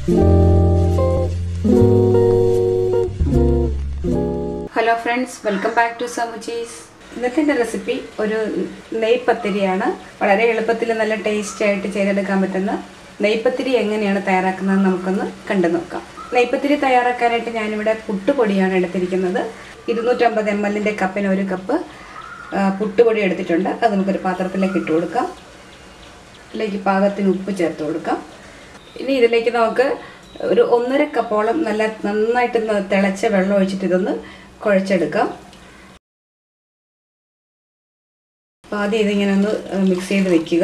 Hello friends, welcome back to സമൂച്ചീസ്. ഇന്നത്തെ recipe ഒരു നെയ്പത്തിരിയാണ്. വളരെ എളുപ്പത്തിൽ നല്ല ടേസ്റ്റി ആയിട്ട് ചെയ്തെടുക്കാൻ പറ്റുന്ന നെയ്പത്തിരി എങ്ങനെയാണ് തയ്യാറാക്കുന്നത് നമുക്കൊന്ന് കണ്ടു നോക്കാം. നെയ്പത്തിരി തയ്യാറാക്കാനായിട്ട് ഞാനിവിടെ പുട്ടുപൊടിയാണ് എടുത്തിരിക്കുന്നത്. 250 ml കപ്പിന് 1 കപ്പ് പുട്ടുപൊടി എടുത്തിട്ടുണ്ട്. അത് നമുക്കൊരു പാത്രത്തിലേക്ക് ഇട്ട് കൊടുക്കാം. ഇതിലേക്ക് പാകത്തിന് ഉപ്പ് ചേർത്ത് കൊടുക്കാം. ഇനി ഇതിലേക്ക് നമുക്ക് ഒരു 1.5 കപ്പോളം നന്നായിട്ട് തിളച്ച വെള്ളം ഒഴിച്ചിട്ട് ഇതൊന്ന് കുഴച്ചെടുക്കാം. അപ്പോൾ ആദ്യം ഇതിങ്ങനെ ഒന്ന് മിക്സ് ചെയ്ത് വെക്കുക.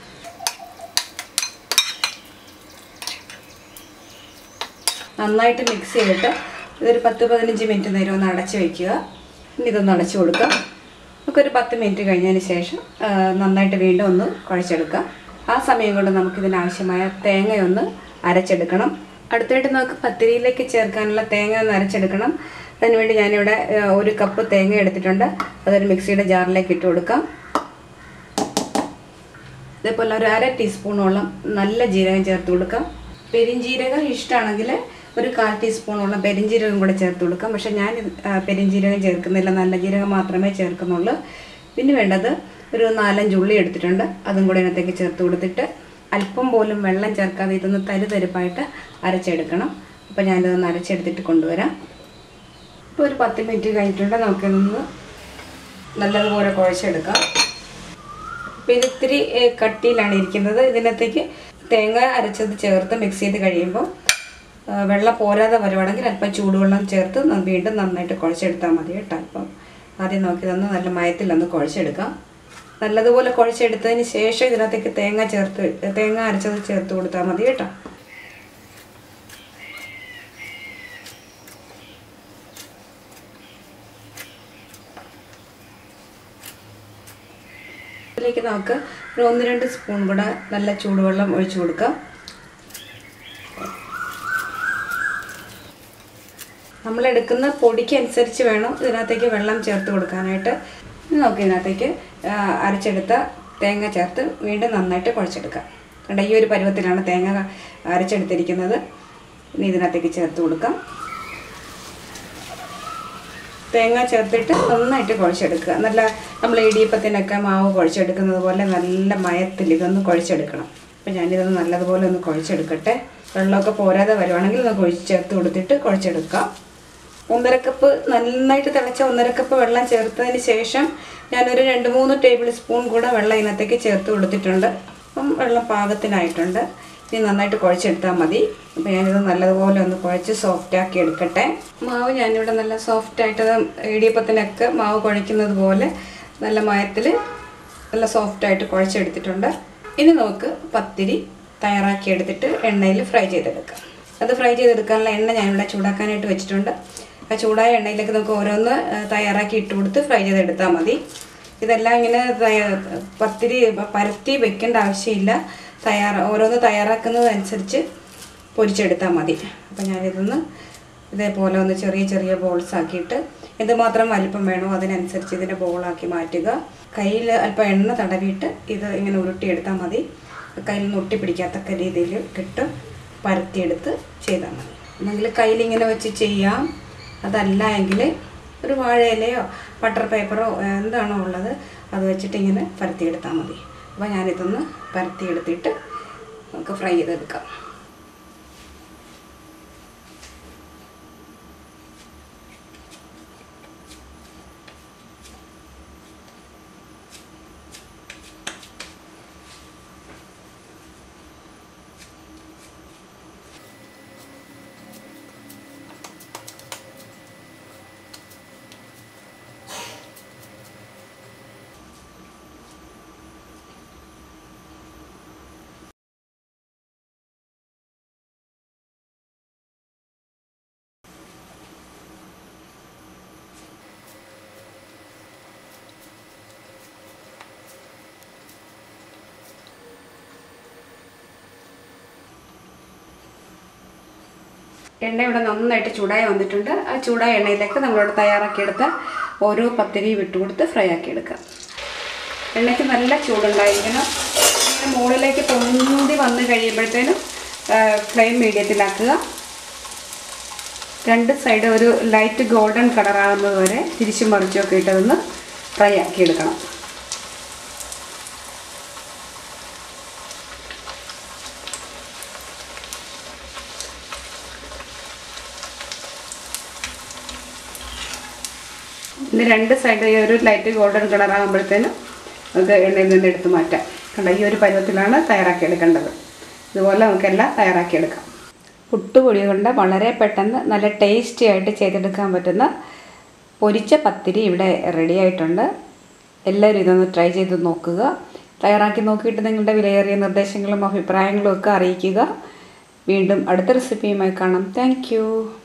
നന്നായിട്ട് മിക്സ് ചെയ്തിട്ട് ഇതൊരു 10-15 മിനിറ്റ് നേരം ഒന്ന് അടച്ച് വയ്ക്കുക. ഇനി ഇതൊന്ന് അടച്ചു കൊടുക്കാം. നമുക്കൊരു 10 മിനിറ്റ് കഴിഞ്ഞതിന് ശേഷം നന്നായിട്ട് വീണ്ടും ഒന്ന് കുഴച്ചെടുക്കാം. ആ സമയം കൊണ്ട് നമുക്കിതിനാവശ്യമായ തേങ്ങയൊന്ന് അരച്ചെടുക്കണം. അടുത്തായിട്ട് നമുക്ക് പത്തിരിയിലേക്ക് ചേർക്കാനുള്ള തേങ്ങ ഒന്ന് അരച്ചെടുക്കണം. അതിനുവേണ്ടി ഞാനിവിടെ 1 കപ്പ് തേങ്ങ എടുത്തിട്ടുണ്ട്. അതൊരു മിക്സിയുടെ ജാറിലേക്ക് ഇട്ട് കൊടുക്കാം. ഇതേപോലെ ഒരു 1/2 ടീസ്പൂണോളം നല്ല ജീരകം ചേർത്ത് കൊടുക്കാം. പെരിഞ്ജീരകം ഇഷ്ടമാണെങ്കിൽ ഒരു 1/4 ടീസ്പൂണോളം പെരിഞ്ജീരകം കൂടെ ചേർത്ത് കൊടുക്കാം. പക്ഷേ ഞാൻ പെരിഞ്ജീരകം ചേർക്കുന്നില്ല, നല്ല ജീരകം മാത്രമേ ചേർക്കുന്നുള്ളൂ. പിന്നെ വേണ്ടത് ഒരു 4-5 ഉള്ളി എടുത്തിട്ടുണ്ട്. അതും കൂടെ ഇതിനകത്തേക്ക് ചേർത്ത് കൊടുത്തിട്ട് അല്പം പോലും വെള്ളം ചേർക്കാതെ ഇതൊന്ന് തരിതരിപ്പായിട്ട് അരച്ചെടുക്കണം. അപ്പോൾ ഞാനിതൊന്ന് അരച്ചെടുത്തിട്ട് കൊണ്ടുവരാം. ഇപ്പോൾ ഒരു 10 മിനിറ്റ് കഴിഞ്ഞിട്ടുണ്ട്. നമുക്കിതൊന്ന് നല്ലതുപോലെ കുഴച്ചെടുക്കാം. അപ്പോൾ ഇതിത്തിരി കട്ടിയിലാണ് ഇരിക്കുന്നത്. ഇതിനകത്തേക്ക് തേങ്ങ അരച്ചത് ചേർത്ത് മിക്സ് ചെയ്ത് കഴിയുമ്പോൾ വെള്ളം പോരാതെ വരുവാണെങ്കിൽ അല്പം ചൂടുവെള്ളം ചേർത്ത് വീണ്ടും നന്നായിട്ട് കുഴച്ചെടുത്താൽ മതി കേട്ടോ. അപ്പം ആദ്യം നോക്കിയതൊന്ന് നല്ല മയത്തിലൊന്ന് കുഴച്ചെടുക്കാം. നല്ലതുപോലെ കുഴച്ചെടുത്തതിന് ശേഷം ഇതിനകത്തേക്ക് തേങ്ങ അരച്ചത് ചേർത്ത് കൊടുത്താൽ മതി കേട്ടോ. ഇതിലേക്ക് നമുക്ക് ഒരു 1-2 സ്പൂൺ കൂടെ നല്ല ചൂടുവെള്ളം ഒഴിച്ചു കൊടുക്കാം. നമ്മളെടുക്കുന്ന പൊടിക്ക് അനുസരിച്ച് വേണം ഇതിനകത്തേക്ക് വെള്ളം ചേർത്ത് കൊടുക്കാനായിട്ട്. നമുക്ക് ഇതിനകത്തേക്ക് അരച്ചെടുത്ത തേങ്ങ ചേർത്ത് വീണ്ടും നന്നായിട്ട് കുഴച്ചെടുക്കാം. കണ്ട ഈ ഒരു പരുവത്തിലാണ് തേങ്ങ അരച്ചെടുത്തിരിക്കുന്നത്. ഇനി ഇതിനകത്തേക്ക് ചേർത്ത് കൊടുക്കാം. തേങ്ങ ചേർത്തിട്ട് നന്നായിട്ട് കുഴച്ചെടുക്കുക. നല്ല നമ്മൾ ഇടിയപ്പത്തിനൊക്കെ മാവ് കുഴച്ചെടുക്കുന്നത് പോലെ നല്ല മയത്തിൽ ഇതൊന്ന് കുഴച്ചെടുക്കണം. അപ്പോൾ ഞാനിതൊന്ന് നല്ലതുപോലെ ഒന്ന് കുഴച്ചെടുക്കട്ടെ. വെള്ളമൊക്കെ പോരാതെ വരുവാണെങ്കിൽ ഒന്ന് ചേർത്ത് കൊടുത്തിട്ട് കുഴച്ചെടുക്കാം. 1.5 കപ്പ് നന്നായിട്ട് തിളച്ച 1.5 കപ്പ് വെള്ളം ചേർത്തതിന് ശേഷം ഞാനൊരു 2-3 ടേബിൾ സ്പൂൺ കൂടെ വെള്ളം ഇതിനകത്തേക്ക് ചേർത്ത് കൊടുത്തിട്ടുണ്ട്. അപ്പം വെള്ളം പാകത്തിനായിട്ടുണ്ട്. ഇനി നന്നായിട്ട് കുഴച്ചെടുത്താൽ മതി. അപ്പോൾ ഞാനിത് നല്ലതുപോലെ ഒന്ന് കുഴച്ച് സോഫ്റ്റാക്കി എടുക്കട്ടെ. മാവ് ഞാനിവിടെ നല്ല സോഫ്റ്റായിട്ട് ഇടിയപ്പത്തിനൊക്കെ മാവ് കുഴയ്ക്കുന്നത് പോലെ നല്ല മയത്തിൽ നല്ല സോഫ്റ്റായിട്ട് കുഴച്ചെടുത്തിട്ടുണ്ട്. ഇനി നമുക്ക് പത്തിരി തയ്യാറാക്കി എടുത്തിട്ട് എണ്ണയിൽ ഫ്രൈ ചെയ്തെടുക്കാം. അത് ഫ്രൈ ചെയ്തെടുക്കാനുള്ള എണ്ണ ഞാനിവിടെ ചൂടാക്കാനായിട്ട് വെച്ചിട്ടുണ്ട്. ആ ചൂടായ എണ്ണയിലേക്ക് നമുക്ക് ഓരോന്ന് തയ്യാറാക്കി ഇട്ട് കൊടുത്ത് ഫ്രൈ ചെയ്തെടുത്താൽ മതി. ഇതെല്ലാം ഇങ്ങനെ പത്തിരി പരത്തി വെക്കേണ്ട ആവശ്യമില്ല. ഓരോന്ന് തയ്യാറാക്കുന്നതനുസരിച്ച് പൊരിച്ചെടുത്താൽ മതി. അപ്പോൾ ഞാനിതൊന്ന് ഇതേപോലെ ഒന്ന് ചെറിയ ചെറിയ ബോൾസ് ആക്കിയിട്ട് എന്തുമാത്രം വലിപ്പം വേണോ അതിനനുസരിച്ച് ഇതിൻ്റെ ബോളാക്കി മാറ്റുക. കയ്യിൽ അല്പം എണ്ണ തടവിയിട്ട് ഇത് ഇങ്ങനെ ഉരുട്ടിയെടുത്താൽ മതി. കയ്യിൽ ഒട്ടി പിടിക്കാത്തക്ക രീതിയിൽ ഇട്ട് പരത്തിയെടുത്ത് ചെയ്താൽ മതി. അല്ലെങ്കിൽ കയ്യിലിങ്ങനെ വെച്ച് ചെയ്യാം. അതല്ല എങ്കിൽ ഒരു വാഴയിലയോ ബട്ടർ പേപ്പറോ എന്താണോ ഉള്ളത് അത് വെച്ചിട്ട് ഇങ്ങനെ പരത്തിയെടുത്താൽ മതി. അപ്പോൾ ഞാനിതൊന്ന് പരത്തിയെടുത്തിട്ട് നമുക്ക് ഫ്രൈ ചെയ്തെടുക്കാം. എണ്ണ ഇവിടെ നന്നായിട്ട് ചൂടായി വന്നിട്ടുണ്ട്. ആ ചൂടായ എണ്ണയിലേക്ക് നമ്മളിവിടെ തയ്യാറാക്കിയെടുത്ത ഓരോ പത്തിരി വിട്ടുകൊടുത്ത് ഫ്രൈ ആക്കിയെടുക്കാം. എണ്ണയ്ക്ക് നല്ല ചൂടുണ്ടായിരിക്കണം. ഇങ്ങനെ മുകളിലേക്ക് പൊന്തി വന്ന് കഴിയുമ്പോഴത്തേനും ഫ്ലെയിം മീഡിയത്തിലാക്കുക. രണ്ട് സൈഡ് ഒരു ലൈറ്റ് ഗോൾഡൻ കളറാകുന്നത് വരെ തിരിച്ചും മറിച്ചൊക്കെ ഇട്ടതൊന്ന് ഫ്രൈ ആക്കിയെടുക്കണം. ഇനി രണ്ട് സൈഡ് ഈ ഒരു ലൈറ്റ് ഗോൾഡൻ കളറാകുമ്പോഴത്തേനും നമുക്ക് എണ്ണയിൽ നിന്ന് എടുത്ത് മാറ്റാം. കണ്ട, ഈ ഒരു പരുവത്തിലാണ് തയ്യാറാക്കിയെടുക്കേണ്ടത്. ഇതുപോലെ നമുക്കെല്ലാം തയ്യാറാക്കിയെടുക്കാം. പുട്ടുപൊടി കൊണ്ട് വളരെ പെട്ടെന്ന് നല്ല ടേസ്റ്റി ആയിട്ട് ചെയ്തെടുക്കാൻ പറ്റുന്ന പൊരിച്ച പത്തിരി ഇവിടെ റെഡി ആയിട്ടുണ്ട്. എല്ലാവരും ഇതൊന്ന് ട്രൈ ചെയ്ത് നോക്കുക. തയ്യാറാക്കി നോക്കിയിട്ട് നിങ്ങളുടെ വിലയേറിയ നിർദ്ദേശങ്ങളും അഭിപ്രായങ്ങളും ഒക്കെ അറിയിക്കുക. വീണ്ടും അടുത്ത റെസിപ്പിയുമായി കാണാം. താങ്ക്